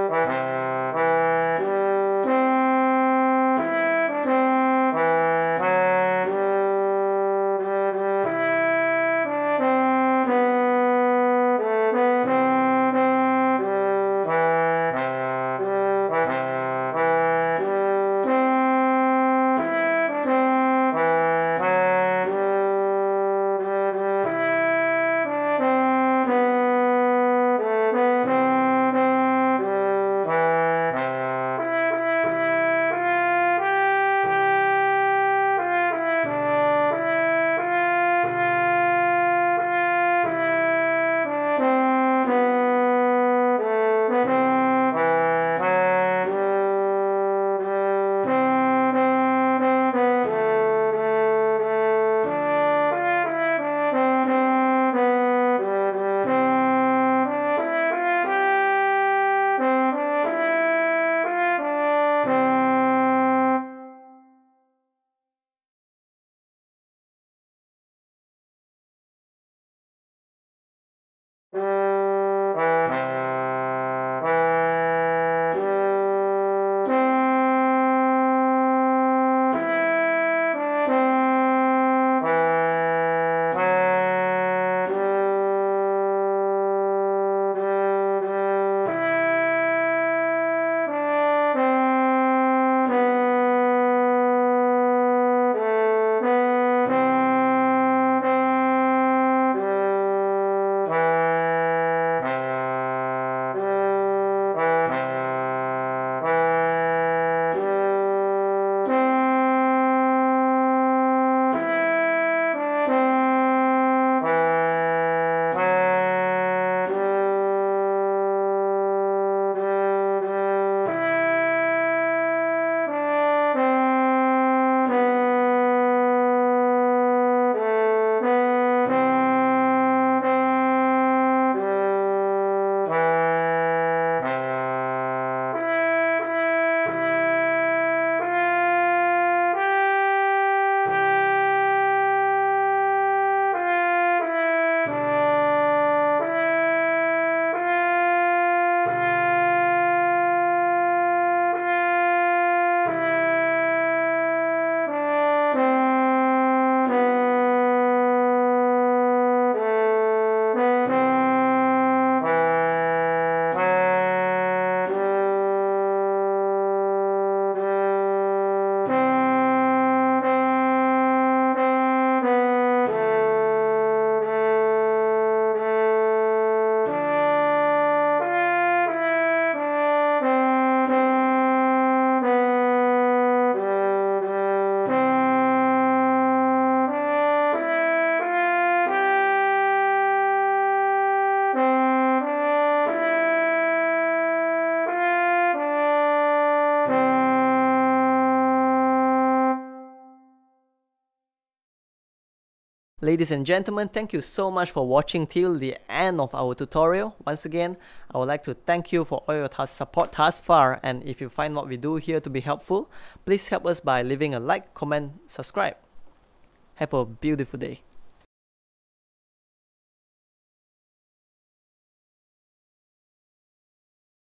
Ladies and gentlemen, thank you so much for watching till the end of our tutorial. Once again, I would like to thank you for all your support thus far, and if you find what we do here to be helpful, please help us by leaving a like, comment, subscribe. Have a beautiful day.